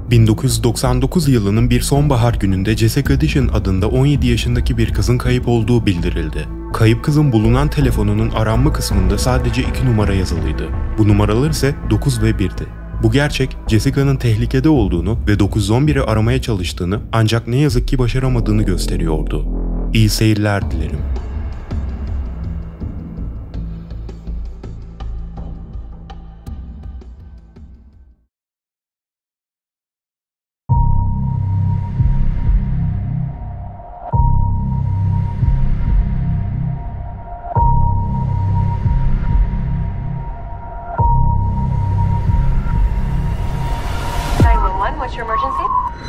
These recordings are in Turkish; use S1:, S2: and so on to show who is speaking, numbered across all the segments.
S1: 1999 yılının bir sonbahar gününde Jessica Dishon adında 17 yaşındaki bir kızın kayıp olduğu bildirildi. Kayıp kızın bulunan telefonunun aranma kısmında sadece 2 numara yazılıydı. Bu numaralar ise 9 ve 1'di. Bu gerçek, Jessica'nın tehlikede olduğunu ve 911'i aramaya çalıştığını ancak ne yazık ki başaramadığını gösteriyordu. İyi seyirler dilerim.
S2: What's your emergency?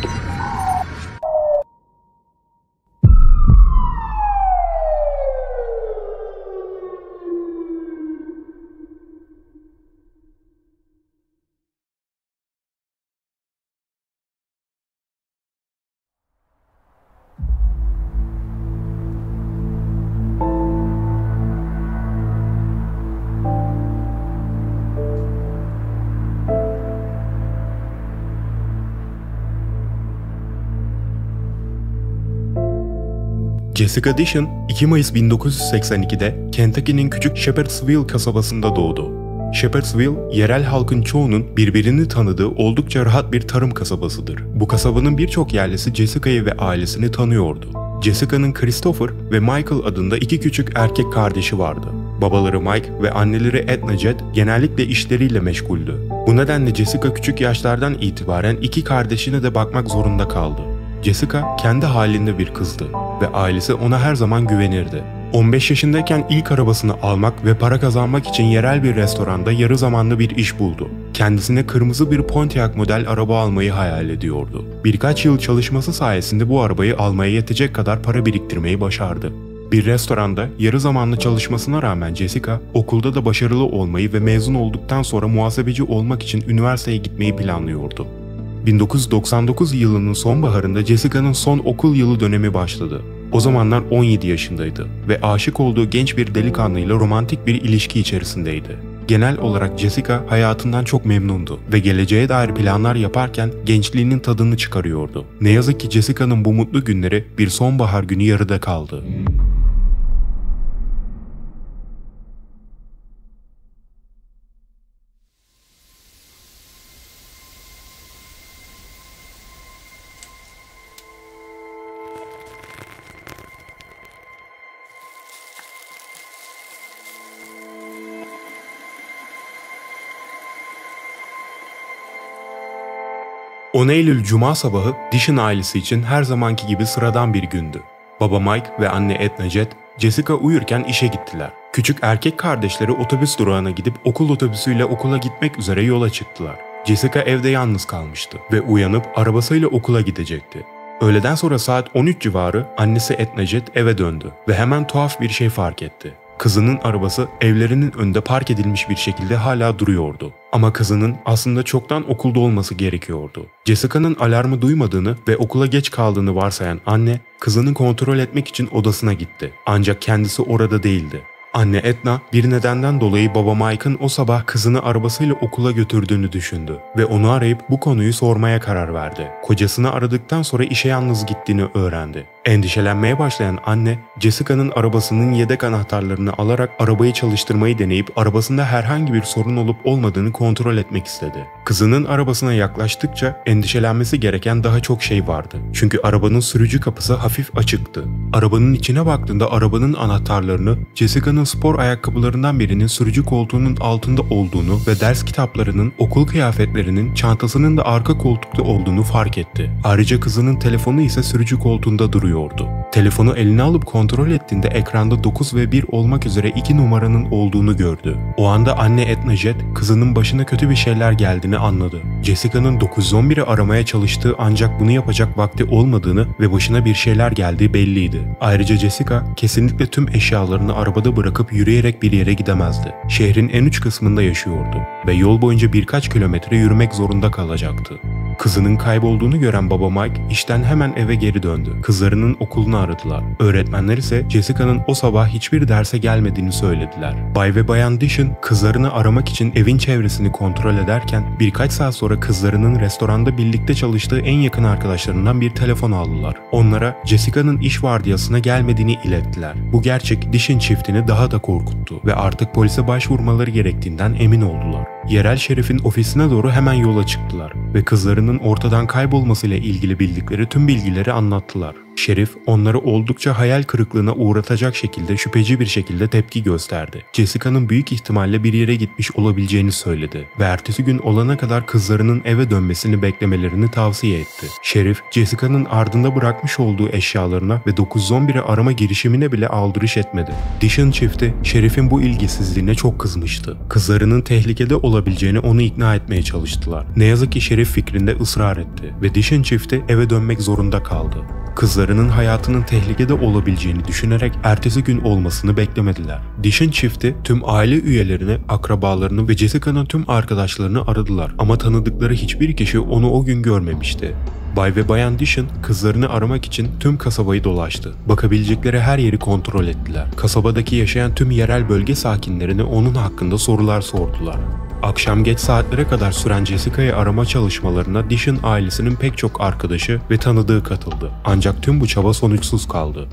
S1: Jessica Dishon, 2 Mayıs 1982'de Kentucky'nin küçük Shepherdsville kasabasında doğdu. Shepherdsville, yerel halkın çoğunun birbirini tanıdığı oldukça rahat bir tarım kasabasıdır. Bu kasabanın birçok yerlisi Jessica'yı ve ailesini tanıyordu. Jessica'nın Christopher ve Michael adında 2 küçük erkek kardeşi vardı. Babaları Mike ve anneleri Edna Jed genellikle işleriyle meşguldü. Bu nedenle Jessica küçük yaşlardan itibaren 2 kardeşine de bakmak zorunda kaldı. Jessica kendi halinde bir kızdı ve ailesi ona her zaman güvenirdi. 15 yaşındayken ilk arabasını almak ve para kazanmak için yerel bir restoranda yarı zamanlı bir iş buldu. Kendisine kırmızı bir Pontiac model araba almayı hayal ediyordu. Birkaç yıl çalışması sayesinde bu arabayı almaya yetecek kadar para biriktirmeyi başardı. Bir restoranda yarı zamanlı çalışmasına rağmen Jessica, okulda da başarılı olmayı ve mezun olduktan sonra muhasebeci olmak için üniversiteye gitmeyi planlıyordu. 1999 yılının sonbaharında Jessica'nın son okul yılı dönemi başladı. O zamanlar 17 yaşındaydı ve aşık olduğu genç bir delikanlıyla romantik bir ilişki içerisindeydi. Genel olarak Jessica hayatından çok memnundu ve geleceğe dair planlar yaparken gençliğinin tadını çıkarıyordu. Ne yazık ki Jessica'nın bu mutlu günleri bir sonbahar günü yarıda kaldı. On Eylül Cuma sabahı Dishon ailesi için her zamanki gibi sıradan bir gündü. Baba Mike ve anne Edna Jed, Jessica uyurken işe gittiler. Küçük erkek kardeşleri otobüs durağına gidip okul otobüsüyle okula gitmek üzere yola çıktılar. Jessica evde yalnız kalmıştı ve uyanıp arabasıyla okula gidecekti. Öğleden sonra saat 13 civarı annesi Edna Jed eve döndü ve hemen tuhaf bir şey fark etti. Kızının arabası evlerinin önünde park edilmiş bir şekilde hala duruyordu. Ama kızının aslında çoktan okulda olması gerekiyordu. Jessica'nın alarmı duymadığını ve okula geç kaldığını varsayan anne, kızını kontrol etmek için odasına gitti. Ancak kendisi orada değildi. Anne Edna bir nedenden dolayı baba Mike'ın o sabah kızını arabasıyla okula götürdüğünü düşündü ve onu arayıp bu konuyu sormaya karar verdi. Kocasını aradıktan sonra işe yalnız gittiğini öğrendi. Endişelenmeye başlayan anne, Jessica'nın arabasının yedek anahtarlarını alarak arabayı çalıştırmayı deneyip arabasında herhangi bir sorun olup olmadığını kontrol etmek istedi. Kızının arabasına yaklaştıkça endişelenmesi gereken daha çok şey vardı. Çünkü arabanın sürücü kapısı hafif açıktı. Arabanın içine baktığında arabanın anahtarlarını Jessica'nın spor ayakkabılarından birinin sürücü koltuğunun altında olduğunu ve ders kitaplarının, okul kıyafetlerinin, çantasının da arka koltukta olduğunu fark etti. Ayrıca kızının telefonu ise sürücü koltuğunda duruyordu. Telefonu eline alıp kontrol ettiğinde ekranda 9 ve 1 olmak üzere 2 numaranın olduğunu gördü. O anda anne Edna Jed kızının başına kötü bir şeyler geldiğini anladı. Jessica'nın 911'i aramaya çalıştığı ancak bunu yapacak vakti olmadığını ve başına bir şeyler geldiği belliydi. Ayrıca Jessica kesinlikle tüm eşyalarını arabada bırakıp yürüyerek bir yere gidemezdi. Şehrin en uç kısmında yaşıyordu ve yol boyunca birkaç kilometre yürümek zorunda kalacaktı. Kızının kaybolduğunu gören baba Mike işten hemen eve geri döndü. Kızlarının okulunu aradılar. Öğretmenler ise Jessica'nın o sabah hiçbir derse gelmediğini söylediler. Bay ve Bayan Dishon kızlarını aramak için evin çevresini kontrol ederken birkaç saat sonra kızlarının restoranda birlikte çalıştığı en yakın arkadaşlarından bir telefon aldılar. Onlara Jessica'nın iş vardiyasına gelmediğini ilettiler. Bu gerçek Dishon çiftini daha da korkuttu ve artık polise başvurmaları gerektiğinden emin oldular. Yerel şerifin ofisine doğru hemen yola çıktılar ve kızlarının ortadan kaybolmasıyla ilgili bildikleri tüm bilgileri anlattılar. Şerif onları oldukça hayal kırıklığına uğratacak şekilde şüpheci bir şekilde tepki gösterdi. Jessica'nın büyük ihtimalle bir yere gitmiş olabileceğini söyledi ve ertesi gün olana kadar kızlarının eve dönmesini beklemelerini tavsiye etti. Şerif, Jessica'nın ardında bırakmış olduğu eşyalarına ve 911'e arama girişimine bile aldırış etmedi. Dishon çifti, Şerif'in bu ilgisizliğine çok kızmıştı. Kızlarının tehlikede olabileceğini onu ikna etmeye çalıştılar. Ne yazık ki Şerif fikrinde ısrar etti ve Dishon çifti eve dönmek zorunda kaldı. Kızlarının hayatının tehlikede olabileceğini düşünerek ertesi gün olmasını beklemediler. Dishon çifti tüm aile üyelerini, akrabalarını ve Jessica'nın tüm arkadaşlarını aradılar ama tanıdıkları hiçbir kişi onu o gün görmemişti. Bay ve Bayan Dishon kızlarını aramak için tüm kasabayı dolaştı. Bakabilecekleri her yeri kontrol ettiler. Kasabadaki yaşayan tüm yerel bölge sakinlerine onun hakkında sorular sordular. Akşam geç saatlere kadar süren Jessica'yı arama çalışmalarına Dishon ailesinin pek çok arkadaşı ve tanıdığı katıldı. Ancak tüm bu çaba sonuçsuz kaldı.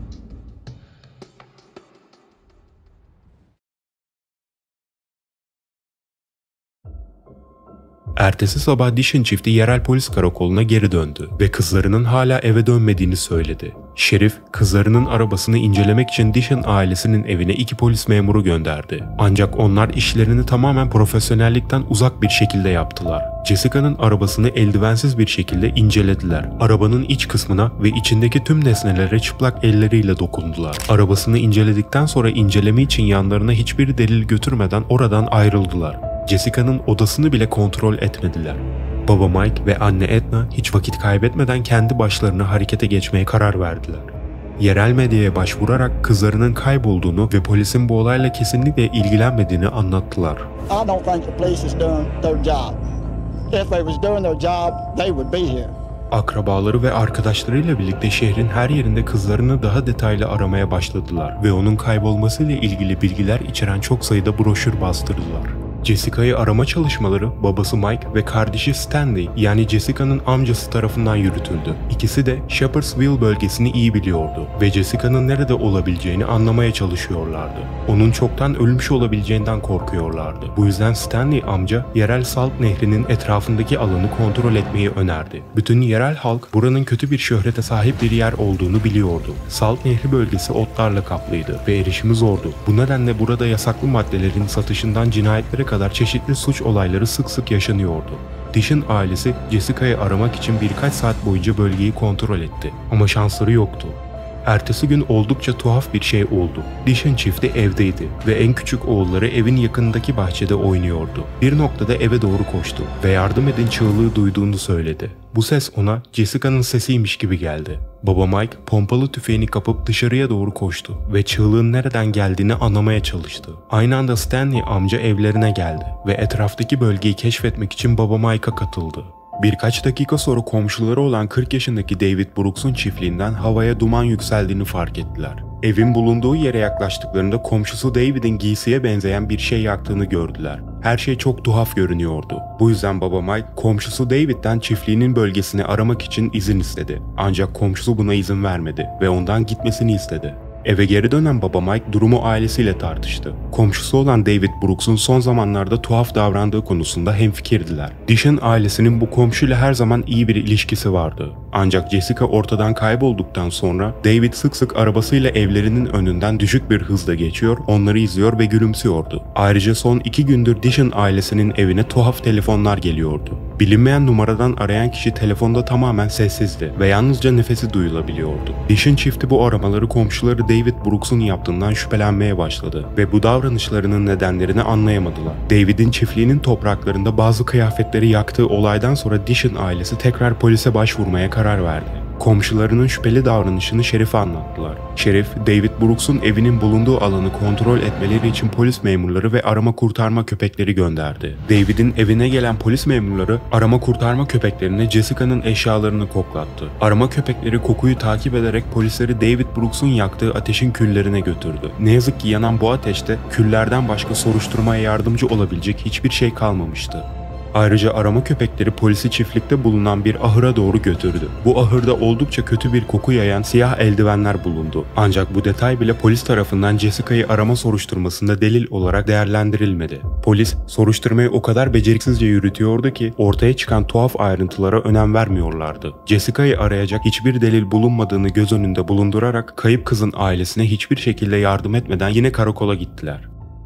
S1: Ertesi sabah Dishon çifti yerel polis karakoluna geri döndü ve kızlarının hala eve dönmediğini söyledi. Şerif, kızlarının arabasını incelemek için Dishon ailesinin evine 2 polis memuru gönderdi. Ancak onlar işlerini tamamen profesyonellikten uzak bir şekilde yaptılar. Jessica'nın arabasını eldivensiz bir şekilde incelediler. Arabanın iç kısmına ve içindeki tüm nesnelere çıplak elleriyle dokundular. Arabasını inceledikten sonra inceleme için yanlarına hiçbir delil götürmeden oradan ayrıldılar. Jessica'nın odasını bile kontrol etmediler. Baba Mike ve anne Edna hiç vakit kaybetmeden kendi başlarına harekete geçmeye karar verdiler. Yerel medyaya başvurarak kızlarının kaybolduğunu ve polisin bu olayla kesinlikle ilgilenmediğini anlattılar.
S2: I don't think the police is doing their job. If they was doing their job, they would be here.
S1: Akrabaları ve arkadaşlarıyla birlikte şehrin her yerinde kızlarını daha detaylı aramaya başladılar ve onun kaybolmasıyla ilgili bilgiler içeren çok sayıda broşür bastırdılar. Jessica'yı arama çalışmaları babası Mike ve kardeşi Stanley yani Jessica'nın amcası tarafından yürütüldü. İkisi de Shepherdsville bölgesini iyi biliyordu ve Jessica'nın nerede olabileceğini anlamaya çalışıyorlardı. Onun çoktan ölmüş olabileceğinden korkuyorlardı. Bu yüzden Stanley amca yerel Salt Nehri'nin etrafındaki alanı kontrol etmeyi önerdi. Bütün yerel halk buranın kötü bir şöhrete sahip bir yer olduğunu biliyordu. Salt Nehri bölgesi otlarla kaplıydı ve erişimi zordu. Bu nedenle burada yasaklı maddelerin satışından cinayetlere kadar çeşitli suç olayları sık sık yaşanıyordu. Dishon ailesi Jessica'yı aramak için birkaç saat boyunca bölgeyi kontrol etti ama şansları yoktu. Ertesi gün oldukça tuhaf bir şey oldu. Dishon çifti evdeydi ve en küçük oğulları evin yakınındaki bahçede oynuyordu. Bir noktada eve doğru koştu ve yardım edin çığlığı duyduğunu söyledi. Bu ses ona Jessica'nın sesiymiş gibi geldi. Baba Mike pompalı tüfeğini kapıp dışarıya doğru koştu ve çığlığın nereden geldiğini anlamaya çalıştı. Aynı anda Stanley amca evlerine geldi ve etraftaki bölgeyi keşfetmek için Baba Mike'a katıldı. Birkaç dakika sonra komşuları olan 40 yaşındaki David Brooks'un çiftliğinden havaya duman yükseldiğini fark ettiler. Evin bulunduğu yere yaklaştıklarında komşusu David'in giysiye benzeyen bir şey yaktığını gördüler. Her şey çok tuhaf görünüyordu. Bu yüzden Baba Mike komşusu David'den çiftliğinin bölgesini aramak için izin istedi. Ancak komşusu buna izin vermedi ve ondan gitmesini istedi. Eve geri dönen Baba Mike durumu ailesiyle tartıştı. Komşusu olan David Brooks'un son zamanlarda tuhaf davrandığı konusunda hemfikirdiler. Dishon ailesinin bu komşuyla her zaman iyi bir ilişkisi vardı. Ancak Jessica ortadan kaybolduktan sonra David sık sık arabasıyla evlerinin önünden düşük bir hızla geçiyor, onları izliyor ve gülümsüyordu. Ayrıca son 2 gündür Dishon ailesinin evine tuhaf telefonlar geliyordu. Bilinmeyen numaradan arayan kişi telefonda tamamen sessizdi ve yalnızca nefesi duyulabiliyordu. Dishon çifti bu aramaları komşuları David Brooks'un yaptığından şüphelenmeye başladı ve bu davranışlarının nedenlerini anlayamadılar. David'in çiftliğinin topraklarında bazı kıyafetleri yaktığı olaydan sonra Dishon ailesi tekrar polise başvurmaya karar verdi. Komşularının şüpheli davranışını şerife anlattılar. Şerif, David Brooks'un evinin bulunduğu alanı kontrol etmeleri için polis memurları ve arama kurtarma köpekleri gönderdi. David'in evine gelen polis memurları arama kurtarma köpeklerine Jessica'nın eşyalarını koklattı. Arama köpekleri kokuyu takip ederek polisleri David Brooks'un yaktığı ateşin küllerine götürdü. Ne yazık ki yanan bu ateşte küllerden başka soruşturmaya yardımcı olabilecek hiçbir şey kalmamıştı. Ayrıca arama köpekleri polisi çiftlikte bulunan bir ahıra doğru götürdü. Bu ahırda oldukça kötü bir koku yayan siyah eldivenler bulundu. Ancak bu detay bile polis tarafından Jessica'yı arama soruşturmasında delil olarak değerlendirilmedi. Polis soruşturmayı o kadar beceriksizce yürütüyordu ki ortaya çıkan tuhaf ayrıntılara önem vermiyorlardı. Jessica'yı arayacak hiçbir delil bulunmadığını göz önünde bulundurarak kayıp kızın ailesine hiçbir şekilde yardım etmeden yine karakola gittiler.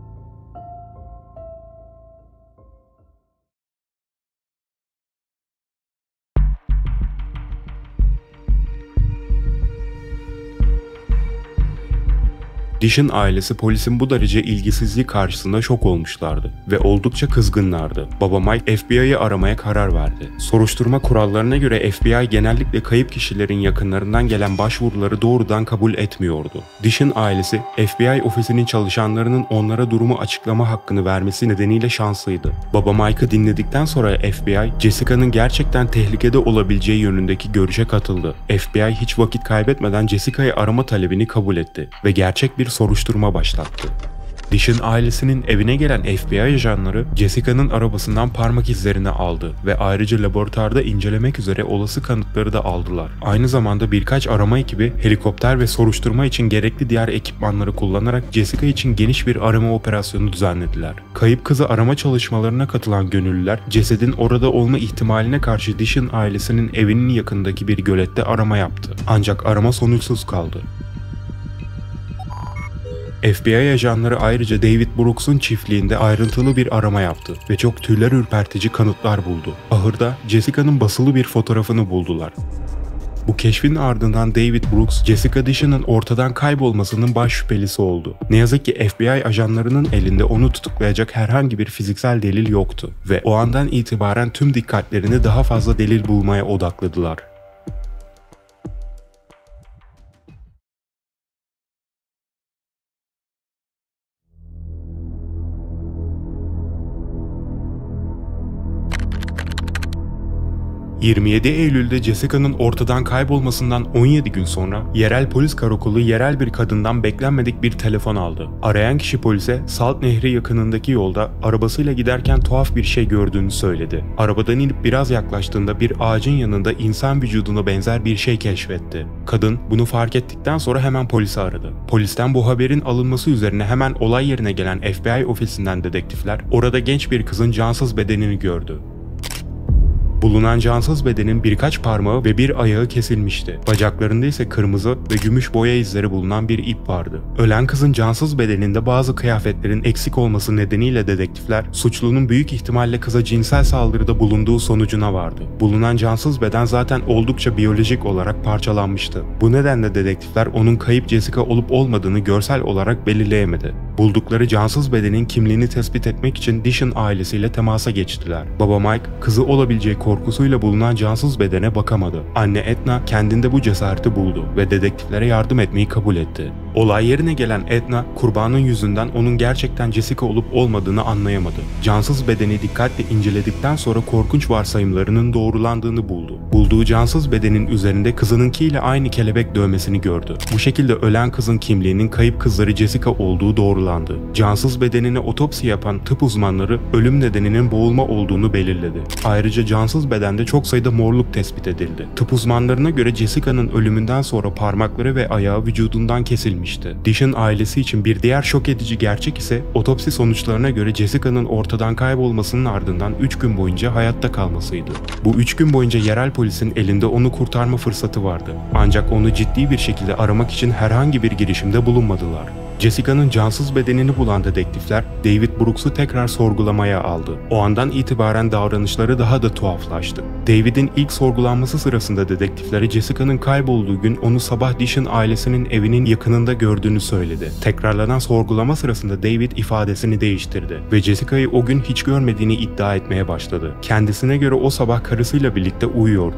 S1: Dish'in ailesi polisin bu derece ilgisizliği karşısında şok olmuşlardı ve oldukça kızgınlardı. Baba Mike FBI'yi aramaya karar verdi. Soruşturma kurallarına göre FBI genellikle kayıp kişilerin yakınlarından gelen başvuruları doğrudan kabul etmiyordu. Dish'in ailesi FBI ofisinin çalışanlarının onlara durumu açıklama hakkını vermesi nedeniyle şanslıydı. Baba Mike'ı dinledikten sonra FBI, Jessica'nın gerçekten tehlikede olabileceği yönündeki görüşe katıldı. FBI hiç vakit kaybetmeden Jessica'yı arama talebini kabul etti ve gerçek bir soruşturma başlattı. Dish'in ailesinin evine gelen FBI ajanları Jessica'nın arabasından parmak izlerini aldı ve ayrıca laboratuvarda incelemek üzere olası kanıtları da aldılar. Aynı zamanda birkaç arama ekibi helikopter ve soruşturma için gerekli diğer ekipmanları kullanarak Jessica için geniş bir arama operasyonu düzenlediler. Kayıp kızı arama çalışmalarına katılan gönüllüler cesedin orada olma ihtimaline karşı Dish'in ailesinin evinin yakındaki bir gölette arama yaptı. Ancak arama sonuçsuz kaldı. FBI ajanları ayrıca David Brooks'un çiftliğinde ayrıntılı bir arama yaptı ve çok tüyler ürpertici kanıtlar buldu. Ahırda Jessica'nın basılı bir fotoğrafını buldular. Bu keşfin ardından David Brooks, Jessica Dish'in ortadan kaybolmasının baş şüphelisi oldu. Ne yazık ki FBI ajanlarının elinde onu tutuklayacak herhangi bir fiziksel delil yoktu ve o andan itibaren tüm dikkatlerini daha fazla delil bulmaya odakladılar. ...27 Eylül'de Jessica'nın ortadan kaybolmasından 17 gün sonra yerel polis karakolu yerel bir kadından beklenmedik bir telefon aldı. Arayan kişi polise Salt Nehri yakınındaki yolda arabasıyla giderken tuhaf bir şey gördüğünü söyledi. Arabadan inip biraz yaklaştığında bir ağacın yanında insan vücuduna benzer bir şey keşfetti. Kadın bunu fark ettikten sonra hemen polisi aradı. Polisten bu haberin alınması üzerine hemen olay yerine gelen FBI ofisinden dedektifler orada genç bir kızın cansız bedenini gördü. Bulunan cansız bedenin birkaç parmağı ve bir ayağı kesilmişti. Bacaklarında ise kırmızı ve gümüş boya izleri bulunan bir ip vardı. Ölen kızın cansız bedeninde bazı kıyafetlerin eksik olması nedeniyle dedektifler suçlunun büyük ihtimalle kıza cinsel saldırıda bulunduğu sonucuna vardı. Bulunan cansız beden zaten oldukça biyolojik olarak parçalanmıştı. Bu nedenle dedektifler onun kayıp Jessica olup olmadığını görsel olarak belirleyemedi. Buldukları cansız bedenin kimliğini tespit etmek için Dish'in ailesiyle temasa geçtiler. Baba Mike, kızı olabileceği korkusuyla bulunan cansız bedene bakamadı. Anne Edna kendinde bu cesareti buldu ve dedektiflere yardım etmeyi kabul etti. Olay yerine gelen Edna, kurbanın yüzünden onun gerçekten Jessica olup olmadığını anlayamadı. Cansız bedeni dikkatle inceledikten sonra korkunç varsayımlarının doğrulandığını buldu. Bulduğu cansız bedenin üzerinde kızınınkiyle aynı kelebek dövmesini gördü. Bu şekilde ölen kızın kimliğinin kayıp kızları Jessica olduğu doğrulandı. Cansız bedenine otopsi yapan tıp uzmanları ölüm nedeninin boğulma olduğunu belirledi. Ayrıca cansız bedende çok sayıda morluk tespit edildi. Tıp uzmanlarına göre Jessica'nın ölümünden sonra parmakları ve ayağı vücudundan kesilmişti. Dish'in ailesi için bir diğer şok edici gerçek ise otopsi sonuçlarına göre Jessica'nın ortadan kaybolmasının ardından 3 gün boyunca hayatta kalmasıydı. Bu 3 gün boyunca yerel polisin elinde onu kurtarma fırsatı vardı. Ancak onu ciddi bir şekilde aramak için herhangi bir girişimde bulunmadılar. Jessica'nın cansız bedenini bulan dedektifler David Brooks'u tekrar sorgulamaya aldı. O andan itibaren davranışları daha da tuhaflaştı. David'in ilk sorgulanması sırasında dedektiflere Jessica'nın kaybolduğu gün onu sabah Dish'in ailesinin evinin yakınında gördüğünü söyledi. Tekrarlanan sorgulama sırasında David ifadesini değiştirdi ve Jessica'yı o gün hiç görmediğini iddia etmeye başladı. Kendisine göre o sabah karısıyla birlikte uyuyordu.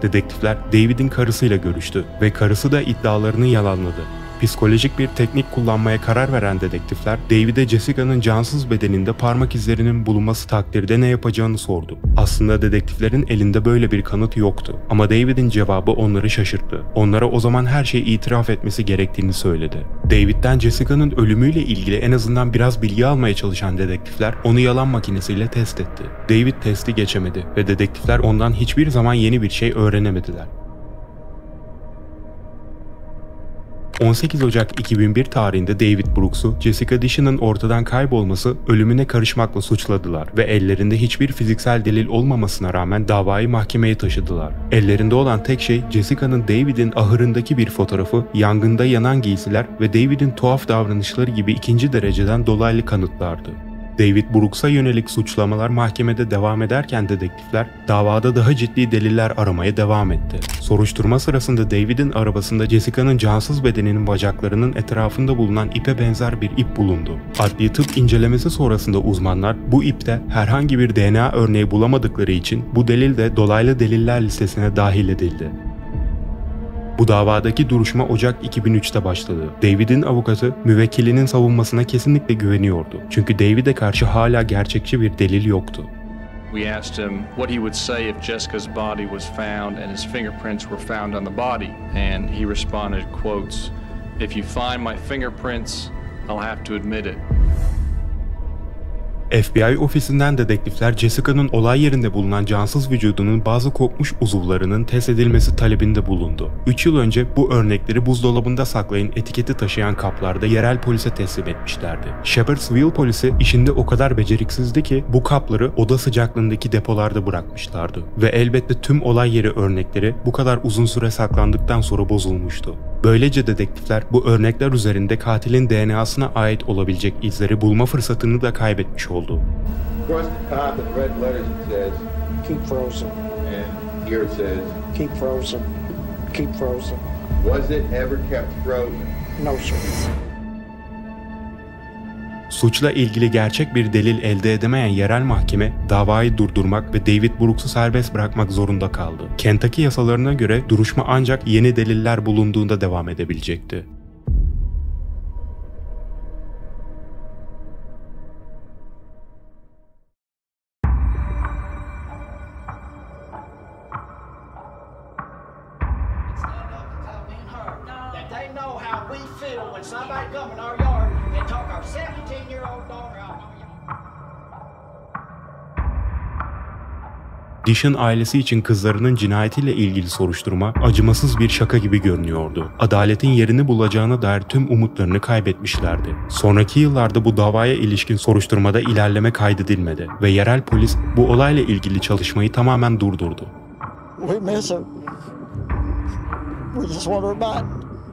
S1: Dedektifler David'in karısıyla görüştü ve karısı da iddialarını yalanladı. Psikolojik bir teknik kullanmaya karar veren dedektifler, David'e Jessica'nın cansız bedeninde parmak izlerinin bulunması takdirde ne yapacağını sordu. Aslında dedektiflerin elinde böyle bir kanıt yoktu. Ama David'in cevabı onları şaşırttı. Onlara o zaman her şeyi itiraf etmesi gerektiğini söyledi. David'den Jessica'nın ölümüyle ilgili en azından biraz bilgi almaya çalışan dedektifler onu yalan makinesiyle test etti. David testi geçemedi ve dedektifler ondan hiçbir zaman yeni bir şey öğrenemediler. 18 Ocak 2001 tarihinde David Brooks'u Jessica Dishon'ın ortadan kaybolması, ölümüne karışmakla suçladılar ve ellerinde hiçbir fiziksel delil olmamasına rağmen davayı mahkemeye taşıdılar. Ellerinde olan tek şey Jessica'nın David'in ahırındaki bir fotoğrafı, yangında yanan giysiler ve David'in tuhaf davranışları gibi ikinci dereceden dolaylı kanıtlardı. David Brooks'a yönelik suçlamalar mahkemede devam ederken dedektifler davada daha ciddi deliller aramaya devam etti. Soruşturma sırasında David'in arabasında Jessica'nın cansız bedeninin bacaklarının etrafında bulunan ipe benzer bir ip bulundu. Adli tıp incelemesi sonrasında uzmanlar bu ipte herhangi bir DNA örneği bulamadıkları için bu delil de dolaylı deliller listesine dahil edildi. Bu davadaki duruşma Ocak 2003'te başladı. David'in avukatı müvekkilinin savunmasına kesinlikle güveniyordu. Çünkü David'e karşı hala gerçekçi bir delil yoktu.
S3: We asked him what he would say if Jessica's body was found and his fingerprints were found on the body, and he responded, quotes, "If you find my fingerprints, I'll have to admit it."
S1: FBI ofisinden dedektifler Jessica'nın olay yerinde bulunan cansız vücudunun bazı kopmuş uzuvlarının test edilmesi talebinde bulundu. 3 yıl önce bu örnekleri buzdolabında saklayın etiketi taşıyan kaplarda yerel polise teslim etmişlerdi. Shepherdsville polisi işinde o kadar beceriksizdi ki bu kapları oda sıcaklığındaki depolarda bırakmışlardı. Ve elbette tüm olay yeri örnekleri bu kadar uzun süre saklandıktan sonra bozulmuştu. Böylece dedektifler bu örnekler üzerinde katilin DNA'sına ait olabilecek izleri bulma fırsatını da kaybetmiş oldu.
S2: Keep frozen.
S4: And here it says,
S2: Keep frozen. Keep frozen.
S4: was it ever kept frozen?
S2: No, sir.
S1: Suçla ilgili gerçek bir delil elde edemeyen yerel mahkeme davayı durdurmak ve David Brooks'u serbest bırakmak zorunda kaldı. Kentucky yasalarına göre duruşma ancak yeni deliller bulunduğunda devam edebilecekti.
S5: That they know how we feel when somebody come in our yard and talk our 17-year-old daughter out.
S1: Dishon ailesi için kızlarının cinayetiyle ilgili soruşturma acımasız bir şaka gibi görünüyordu. Adaletin yerini bulacağına dair tüm umutlarını kaybetmişlerdi. Sonraki yıllarda bu davaya ilişkin soruşturmada ilerleme kaydedilmedi ve yerel polis bu olayla ilgili çalışmayı tamamen durdurdu.
S2: We miss her. We just want her back.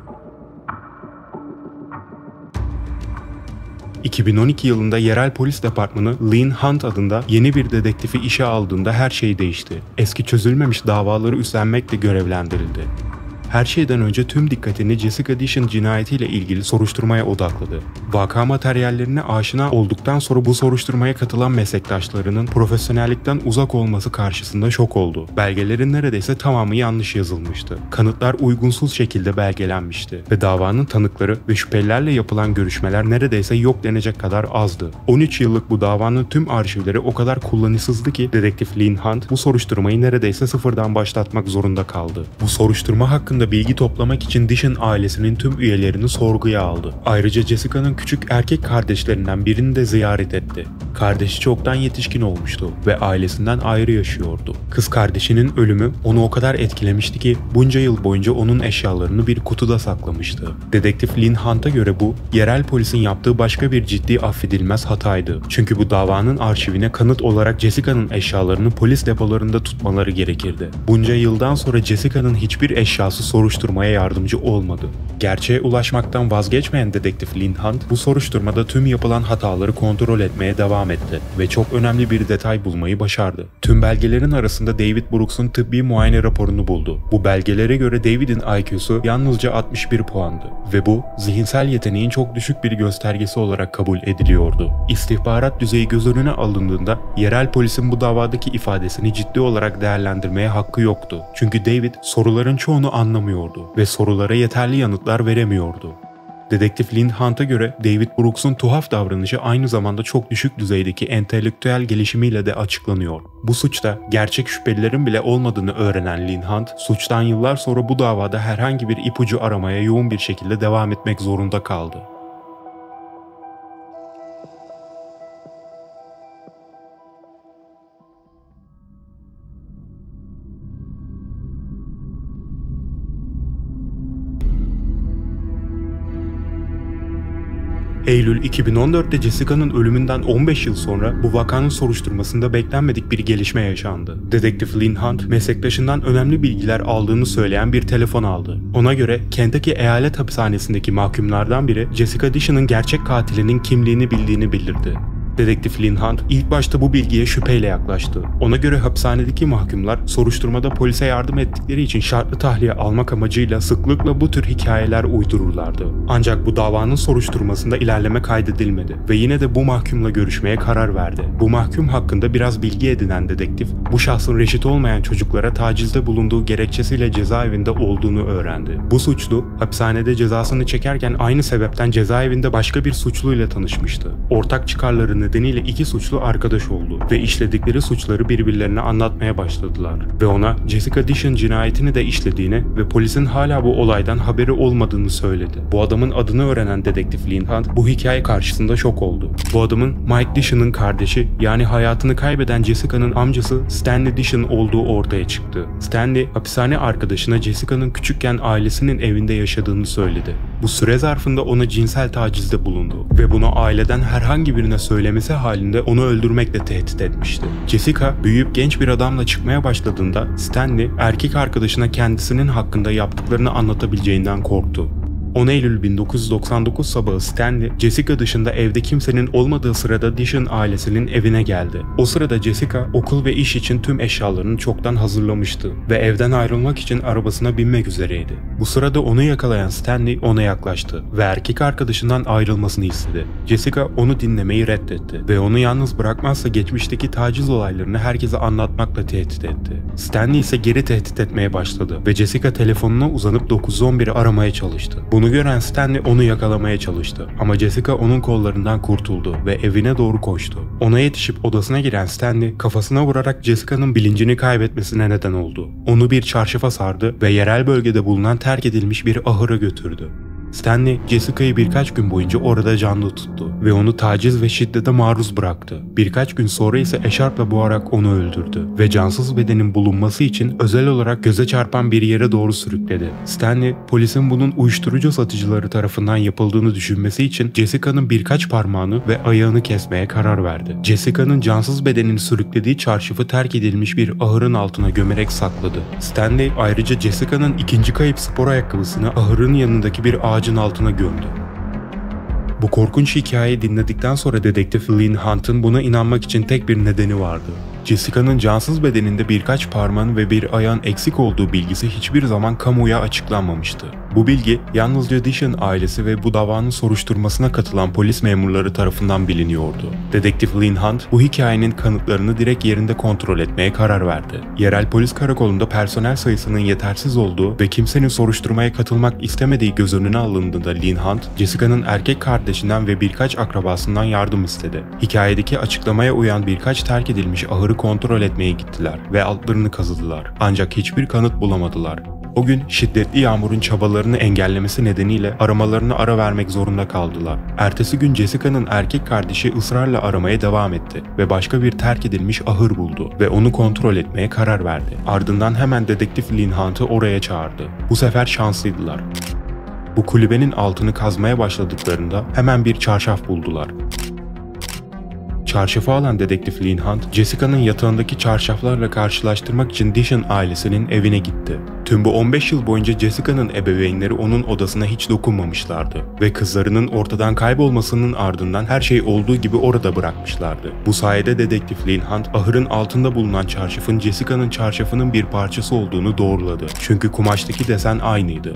S1: 2012 yılında yerel polis departmanı Lean Hunt adında yeni bir dedektifi işe aldığında her şey değişti. Eski çözülmemiş davaları üstlenmekle görevlendirildi. Her şeyden önce tüm dikkatini Jessica Dishon cinayetiyle ilgili soruşturmaya odakladı. Vaka materyallerine aşina olduktan sonra bu soruşturmaya katılan meslektaşlarının profesyonellikten uzak olması karşısında şok oldu. Belgelerin neredeyse tamamı yanlış yazılmıştı. Kanıtlar uygunsuz şekilde belgelenmişti ve davanın tanıkları ve şüphelilerle yapılan görüşmeler neredeyse yok denecek kadar azdı. 13 yıllık bu davanın tüm arşivleri o kadar kullanışsızdı ki dedektif Lean Hunt bu soruşturmayı neredeyse sıfırdan başlatmak zorunda kaldı. Bu soruşturma hakkında bilgi toplamak için Dishon ailesinin tüm üyelerini sorguya aldı. Ayrıca Jessica'nın küçük erkek kardeşlerinden birini de ziyaret etti. Kardeşi çoktan yetişkin olmuştu ve ailesinden ayrı yaşıyordu. Kız kardeşinin ölümü onu o kadar etkilemişti ki bunca yıl boyunca onun eşyalarını bir kutuda saklamıştı. Dedektif Lean Hunt'a göre bu, yerel polisin yaptığı başka bir ciddi affedilmez hataydı. Çünkü bu davanın arşivine kanıt olarak Jessica'nın eşyalarını polis depolarında tutmaları gerekirdi. Bunca yıldan sonra Jessica'nın hiçbir eşyası soruşturmaya yardımcı olmadı. Gerçeğe ulaşmaktan vazgeçmeyen dedektif Lean Hunt bu soruşturmada tüm yapılan hataları kontrol etmeye devam devam etti ve çok önemli bir detay bulmayı başardı. Tüm belgelerin arasında David Brooks'un tıbbi muayene raporunu buldu. Bu belgelere göre David'in IQ'su yalnızca 61 puandı ve bu zihinsel yeteneğin çok düşük bir göstergesi olarak kabul ediliyordu. İstihbarat düzeyi göz önüne alındığında yerel polisin bu davadaki ifadesini ciddi olarak değerlendirmeye hakkı yoktu. Çünkü David soruların çoğunu anlamıyordu ve sorulara yeterli yanıtlar veremiyordu. Dedektif Lynn Hunt'a göre David Brooks'un tuhaf davranışı aynı zamanda çok düşük düzeydeki entelektüel gelişimiyle de açıklanıyor. Bu suçta gerçek şüphelilerin bile olmadığını öğrenen Lynn Hunt, suçtan yıllar sonra bu davada herhangi bir ipucu aramaya yoğun bir şekilde devam etmek zorunda kaldı. Eylül 2014'te Jessica'nın ölümünden 15 yıl sonra bu vakanın soruşturmasında beklenmedik bir gelişme yaşandı. Dedektif Lynn Hunt, meslektaşından önemli bilgiler aldığını söyleyen bir telefon aldı. Ona göre Kentucky Eyalet Hapishanesi'ndeki mahkumlardan biri Jessica Dishon'ın gerçek katilinin kimliğini bildiğini bildirdi. Dedektif Lynn Hunt ilk başta bu bilgiye şüpheyle yaklaştı. Ona göre hapishanedeki mahkumlar soruşturmada polise yardım ettikleri için şartlı tahliye almak amacıyla sıklıkla bu tür hikayeler uydururlardı. Ancak bu davanın soruşturmasında ilerleme kaydedilmedi ve yine de bu mahkumla görüşmeye karar verdi. Bu mahkum hakkında biraz bilgi edinen dedektif, bu şahsın reşit olmayan çocuklara tacizde bulunduğu gerekçesiyle cezaevinde olduğunu öğrendi. Bu suçlu, hapishanede cezasını çekerken aynı sebepten cezaevinde başka bir suçluyla tanışmıştı. Ortak çıkarları nedeniyle iki suçlu arkadaş oldu ve işledikleri suçları birbirlerine anlatmaya başladılar ve ona Jessica Dishon cinayetini de işlediğini ve polisin hala bu olaydan haberi olmadığını söyledi. Bu adamın adını öğrenen dedektif Lynn Hunt bu hikaye karşısında şok oldu. Bu adamın Mike Dishon'ın kardeşi, yani hayatını kaybeden Jessica'nın amcası Stanley Dishon olduğu ortaya çıktı. Stanley, hapishane arkadaşına Jessica'nın küçükken ailesinin evinde yaşadığını söyledi. Bu süre zarfında ona cinsel tacizde bulundu ve bunu aileden herhangi birine söylemesi halinde onu öldürmekle tehdit etmişti. Jessica büyüyüp genç bir adamla çıkmaya başladığında Stanley erkek arkadaşına kendisinin hakkında yaptıklarını anlatabileceğinden korktu. 10 Eylül 1999 sabahı Stanley, Jessica dışında evde kimsenin olmadığı sırada Dishon ailesinin evine geldi. O sırada Jessica okul ve iş için tüm eşyalarını çoktan hazırlamıştı ve evden ayrılmak için arabasına binmek üzereydi. Bu sırada onu yakalayan Stanley ona yaklaştı ve erkek arkadaşından ayrılmasını istedi. Jessica onu dinlemeyi reddetti ve onu yalnız bırakmazsa geçmişteki taciz olaylarını herkese anlatmakla tehdit etti. Stanley ise geri tehdit etmeye başladı ve Jessica telefonuna uzanıp 911'i aramaya çalıştı. Bunu gören Stanley onu yakalamaya çalıştı ama Jessica onun kollarından kurtuldu ve evine doğru koştu. Ona yetişip odasına giren Stanley kafasına vurarak Jessica'nın bilincini kaybetmesine neden oldu. Onu bir çarşafa sardı ve yerel bölgede bulunan terk edilmiş bir ahıra götürdü. Stanley, Jessica'yı birkaç gün boyunca orada canlı tuttu ve onu taciz ve şiddete maruz bıraktı. Birkaç gün sonra ise eşarpla boğarak onu öldürdü ve cansız bedenin bulunması için özel olarak göze çarpan bir yere doğru sürükledi. Stanley, polisin bunun uyuşturucu satıcıları tarafından yapıldığını düşünmesi için Jessica'nın birkaç parmağını ve ayağını kesmeye karar verdi. Jessica'nın cansız bedenini sürüklediği çarşafı terk edilmiş bir ahırın altına gömerek sakladı. Stanley ayrıca Jessica'nın ikinci kayıp spor ayakkabısını ahırın yanındaki bir ağacın altına gömdü. Bu korkunç hikayeyi dinledikten sonra dedektif Lynn Hunt'ın buna inanmak için tek bir nedeni vardı. Jessica'nın cansız bedeninde birkaç parmağın ve bir ayağın eksik olduğu bilgisi hiçbir zaman kamuoya açıklanmamıştı. Bu bilgi yalnızca Dishon ailesi ve bu davanın soruşturmasına katılan polis memurları tarafından biliniyordu. Dedektif Lynn Hunt bu hikayenin kanıtlarını direkt yerinde kontrol etmeye karar verdi. Yerel polis karakolunda personel sayısının yetersiz olduğu ve kimsenin soruşturmaya katılmak istemediği göz önüne alındığında Lynn Hunt, Jessica'nın erkek kardeşinden ve birkaç akrabasından yardım istedi. Hikayedeki açıklamaya uyan birkaç terk edilmiş ahırı kontrol etmeye gittiler ve altlarını kazıdılar. Ancak hiçbir kanıt bulamadılar. O gün şiddetli yağmurun çabalarını engellemesi nedeniyle aramalarına ara vermek zorunda kaldılar. Ertesi gün Jessica'nın erkek kardeşi ısrarla aramaya devam etti ve başka bir terk edilmiş ahır buldu ve onu kontrol etmeye karar verdi. Ardından hemen dedektif Lynn Hunt'ı oraya çağırdı. Bu sefer şanslıydılar. Bu kulübenin altını kazmaya başladıklarında hemen bir çarşaf buldular. Çarşafı alan dedektif Leigh Hunt, Jessica'nın yatağındaki çarşaflarla karşılaştırmak için Dishon ailesinin evine gitti. Tüm bu 15 yıl boyunca Jessica'nın ebeveynleri onun odasına hiç dokunmamışlardı ve kızlarının ortadan kaybolmasının ardından her şey olduğu gibi orada bırakmışlardı. Bu sayede dedektif Leigh Hunt, ahırın altında bulunan çarşafın Jessica'nın çarşafının bir parçası olduğunu doğruladı. Çünkü kumaştaki desen aynıydı.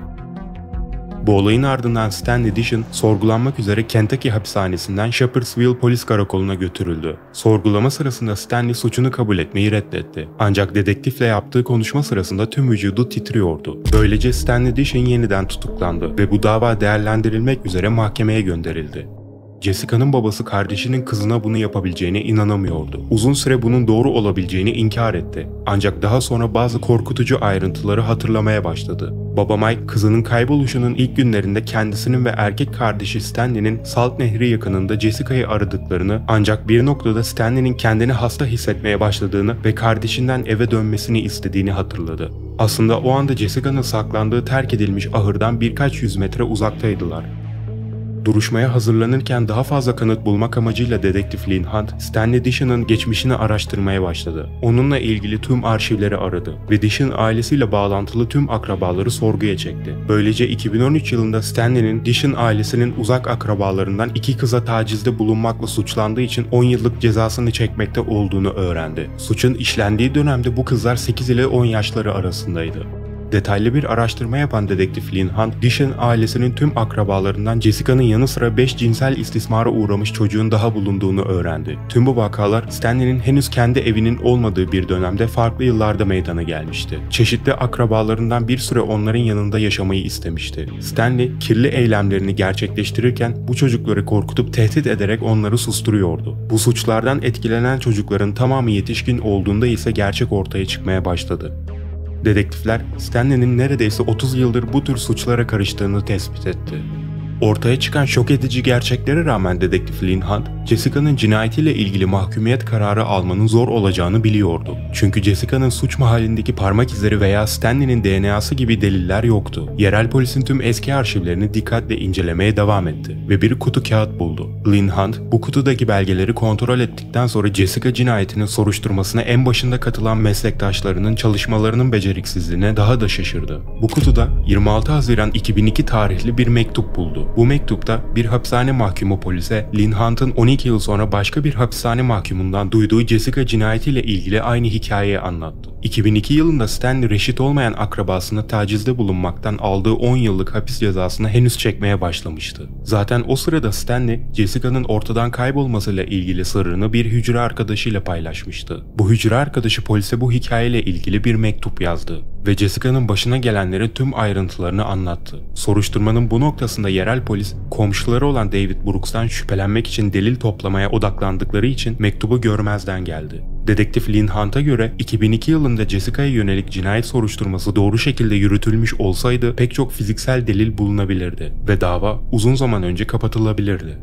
S1: Bu olayın ardından Stanley Dishon sorgulanmak üzere Kentucky hapishanesinden Shepherdsville polis karakoluna götürüldü. Sorgulama sırasında Stanley suçunu kabul etmeyi reddetti. Ancak dedektifle yaptığı konuşma sırasında tüm vücudu titriyordu. Böylece Stanley Dishon yeniden tutuklandı ve bu dava değerlendirilmek üzere mahkemeye gönderildi. Jessica'nın babası kardeşinin kızına bunu yapabileceğine inanamıyordu. Uzun süre bunun doğru olabileceğini inkar etti. Ancak daha sonra bazı korkutucu ayrıntıları hatırlamaya başladı. Baba Mike, kızının kayboluşunun ilk günlerinde kendisinin ve erkek kardeşi Stanley'nin Salt Nehri yakınında Jessica'yı aradıklarını, ancak bir noktada Stanley'nin kendini hasta hissetmeye başladığını ve kardeşinden eve dönmesini istediğini hatırladı. Aslında o anda Jessica'nın saklandığı terk edilmiş ahırdan birkaç yüz metre uzaktaydılar. Duruşmaya hazırlanırken daha fazla kanıt bulmak amacıyla dedektif Leigh Hunt, Stanley Dishon'ın geçmişini araştırmaya başladı. Onunla ilgili tüm arşivleri aradı ve Dishon ailesiyle bağlantılı tüm akrabaları sorguya çekti. Böylece 2013 yılında Stanley'nin Dishon ailesinin uzak akrabalarından 2 kıza tacizde bulunmakla suçlandığı için 10 yıllık cezasını çekmekte olduğunu öğrendi. Suçun işlendiği dönemde bu kızlar 8 ile 10 yaşları arasındaydı. Detaylı bir araştırma yapan dedektif Leigh Hunt, Dishon ailesinin tüm akrabalarından Jessica'nın yanı sıra 5 cinsel istismara uğramış çocuğun daha bulunduğunu öğrendi. Tüm bu vakalar Stanley'nin henüz kendi evinin olmadığı bir dönemde farklı yıllarda meydana gelmişti. Çeşitli akrabalarından bir süre onların yanında yaşamayı istemişti. Stanley, kirli eylemlerini gerçekleştirirken bu çocukları korkutup tehdit ederek onları susturuyordu. Bu suçlardan etkilenen çocukların tamamı yetişkin olduğunda ise gerçek ortaya çıkmaya başladı. Dedektifler, Stanley'nin neredeyse 30 yıldır bu tür suçlara karıştığını tespit etti. Ortaya çıkan şok edici gerçeklere rağmen dedektif Leigh Hunt, Jessica'nın cinayetiyle ilgili mahkumiyet kararı almanın zor olacağını biliyordu. Çünkü Jessica'nın suç mahallindeki parmak izleri veya Stanley'nin DNA'sı gibi deliller yoktu. Yerel polisin tüm eski arşivlerini dikkatle incelemeye devam etti ve bir kutu kağıt buldu. Leigh Hunt, bu kutudaki belgeleri kontrol ettikten sonra Jessica cinayetinin soruşturmasına en başında katılan meslektaşlarının çalışmalarının beceriksizliğine daha da şaşırdı. Bu kutuda 26 Haziran 2002 tarihli bir mektup buldu. Bu mektupta bir hapishane mahkumu polise Leigh Hunt'ın 12 yıl sonra başka bir hapishane mahkumundan duyduğu Jessica cinayetiyle ilgili aynı hikayeyi anlattı. 2002 yılında Stanley reşit olmayan akrabasına tacizde bulunmaktan aldığı 10 yıllık hapis cezasını henüz çekmeye başlamıştı. Zaten o sırada Stanley, Jessica'nın ortadan kaybolmasıyla ilgili sırrını bir hücre arkadaşıyla paylaşmıştı. Bu hücre arkadaşı polise bu hikayeyle ilgili bir mektup yazdı ve Jessica'nın başına gelenlerin tüm ayrıntılarını anlattı. Soruşturmanın bu noktasında yerel polis, komşuları olan David Brooks'tan şüphelenmek için delil toplamaya odaklandıkları için mektubu görmezden geldi. Dedektif Leigh Hunt'a göre 2002 yılında Jessica'ya yönelik cinayet soruşturması doğru şekilde yürütülmüş olsaydı pek çok fiziksel delil bulunabilirdi ve dava uzun zaman önce kapatılabilirdi.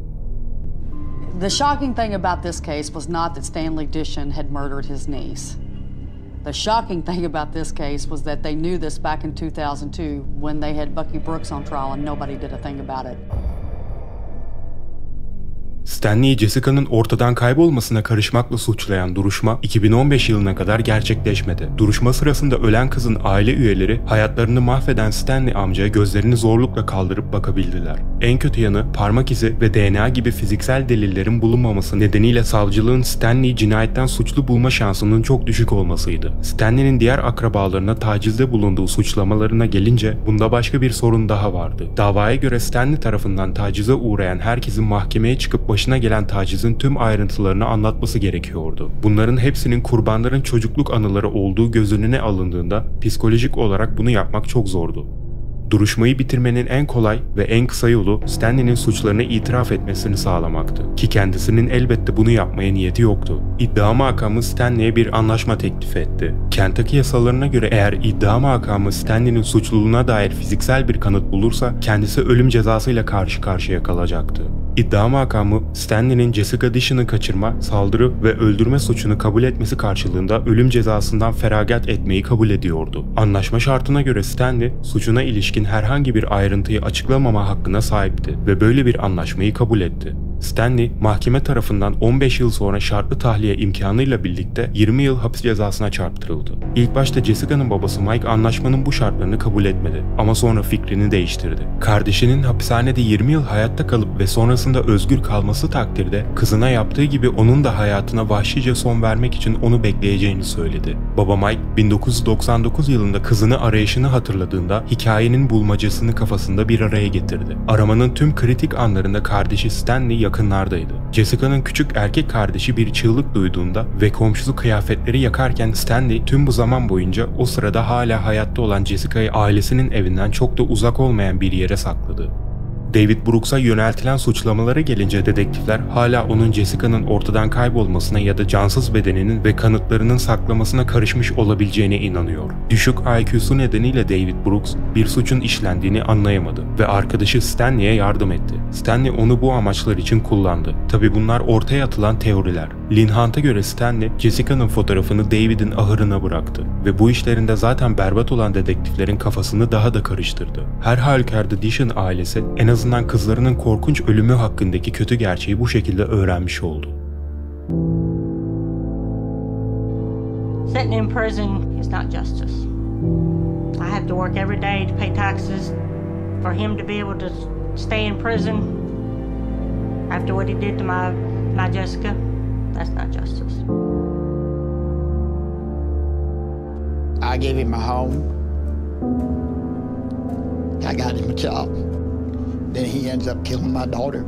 S6: The shocking thing about this case was not that Stanley Dishon had murdered his niece. The shocking thing about this case was that they knew this back in 2002 when they had Bucky Brooks on trial and nobody did a thing about it.
S1: Stanley'i Jessica'nın ortadan kaybolmasına karışmakla suçlayan duruşma 2015 yılına kadar gerçekleşmedi. Duruşma sırasında ölen kızın aile üyeleri hayatlarını mahveden Stanley amcaya gözlerini zorlukla kaldırıp bakabildiler. En kötü yanı parmak izi ve DNA gibi fiziksel delillerin bulunmaması nedeniyle savcılığın Stanley'i cinayetten suçlu bulma şansının çok düşük olmasıydı. Stanley'nin diğer akrabalarına tacizde bulunduğu suçlamalarına gelince bunda başka bir sorun daha vardı. Davaya göre Stanley tarafından tacize uğrayan herkesin mahkemeye çıkıp başına gelen tacizin tüm ayrıntılarını anlatması gerekiyordu. Bunların hepsinin kurbanların çocukluk anıları olduğu göz önüne alındığında psikolojik olarak bunu yapmak çok zordu. Duruşmayı bitirmenin en kolay ve en kısa yolu Stanley'nin suçlarını itiraf etmesini sağlamaktı. Ki kendisinin elbette bunu yapmaya niyeti yoktu. İddia makamı Stanley'e bir anlaşma teklif etti. Kentucky yasalarına göre eğer iddia makamı Stanley'nin suçluluğuna dair fiziksel bir kanıt bulursa kendisi ölüm cezasıyla karşı karşıya kalacaktı. İddia makamı Stanley'nin Jessica Dishon'ı kaçırma, saldırı ve öldürme suçunu kabul etmesi karşılığında ölüm cezasından feragat etmeyi kabul ediyordu. Anlaşma şartına göre Stanley, suçuna ilişkin herhangi bir ayrıntıyı açıklamama hakkına sahipti ve böyle bir anlaşmayı kabul etti. Stanley, mahkeme tarafından 15 yıl sonra şartlı tahliye imkanıyla birlikte 20 yıl hapis cezasına çarptırıldı. İlk başta Jessica'nın babası Mike anlaşmanın bu şartlarını kabul etmedi ama sonra fikrini değiştirdi. Kardeşinin hapishanede 20 yıl hayatta kalıp ve sonrasında özgür kalması takdirde kızına yaptığı gibi onun da hayatına vahşice son vermek için onu bekleyeceğini söyledi. Baba Mike 1999 yılında kızını arayışını hatırladığında hikayenin bulmacasını kafasında bir araya getirdi. Aramanın tüm kritik anlarında kardeşi Stanley yakınlardaydı. Jessica'nın küçük erkek kardeşi bir çığlık duyduğunda ve komşusu kıyafetleri yakarken Stanley tüm bu zaman boyunca o sırada hala hayatta olan Jessica'yı ailesinin evinden çok da uzak olmayan bir yere sakladı. David Brooks'a yöneltilen suçlamalara gelince dedektifler hala onun Jessica'nın ortadan kaybolmasına ya da cansız bedeninin ve kanıtlarının saklamasına karışmış olabileceğine inanıyor. Düşük IQ'su nedeniyle David Brooks bir suçun işlendiğini anlayamadı ve arkadaşı Stanley'e yardım etti. Stanley onu bu amaçlar için kullandı. Tabi bunlar ortaya atılan teoriler. Lynn Hunt'a göre Stanley, Jessica'nın fotoğrafını David'in ahırına bıraktı ve bu işlerinde zaten berbat olan dedektiflerin kafasını daha da karıştırdı. Her halükarda Dishon ailesi en azından kızlarının korkunç ölümü hakkındaki kötü gerçeği bu şekilde öğrenmiş oldu.
S7: Sitting in prison is not justice. I have to work every day to pay taxes for him to be able to stay in prison after what he did to my Jessica. That's not justice.
S2: I gave him a home. I got him a job. Then he ends up killing my daughter.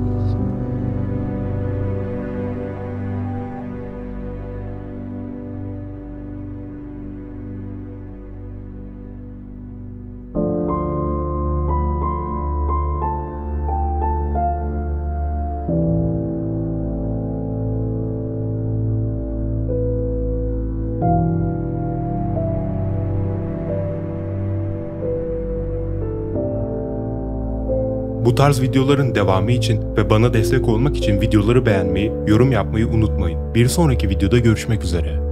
S1: Bu tarz videoların devamı için ve bana destek olmak için videoları beğenmeyi, yorum yapmayı unutmayın. Bir sonraki videoda görüşmek üzere.